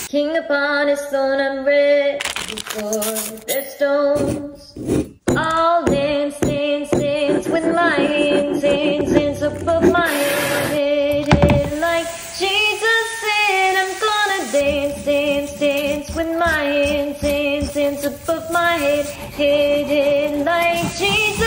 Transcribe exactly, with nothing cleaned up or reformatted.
King upon his throne, I'm ready for the stones. All dance, dance, dance with my hands, hands, hands above my head, head. Like Jesus said, I'm gonna dance, dance, dance with my hands, hands, hands above my head, head, head. Like Jesus